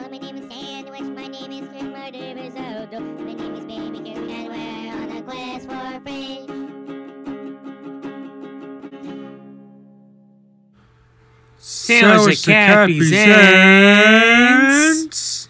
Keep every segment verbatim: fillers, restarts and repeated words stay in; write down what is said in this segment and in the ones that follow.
Hello, my name is Sandwich. My name is King Murder Risotto. My name is Baby Kirby, and we're on a quest for French. Sandwich the Cat presents.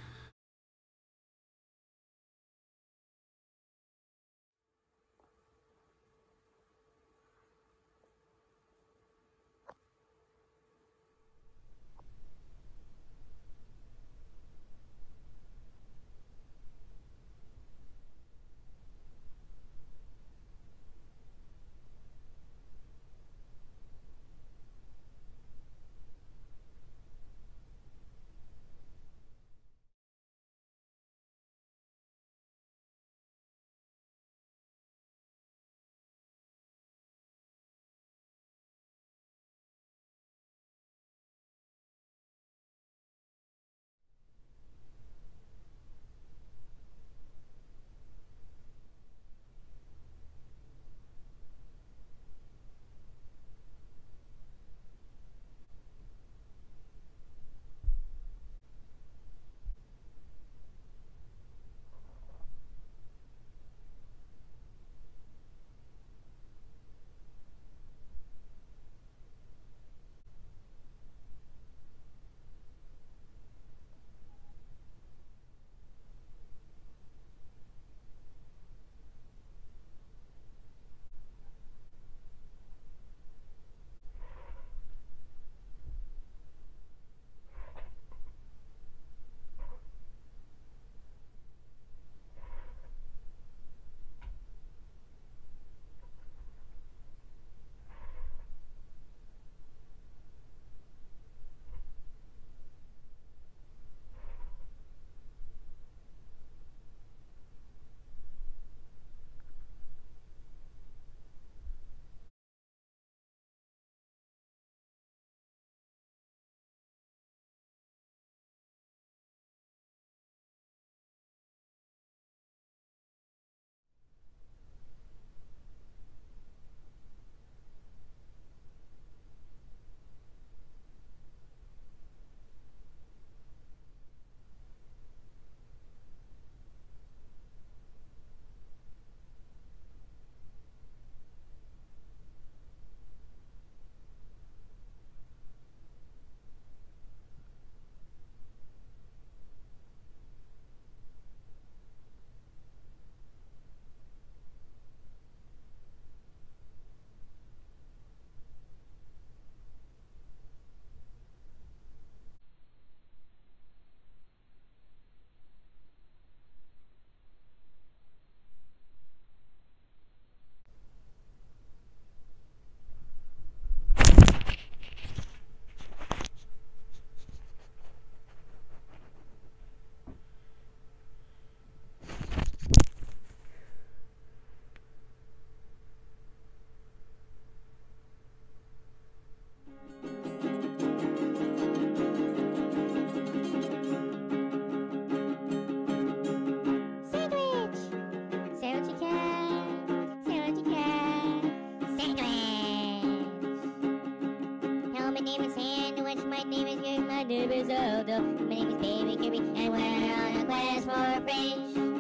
My name is King Murder Risotto. My name is Baby Kirby, and we're on a quest for French.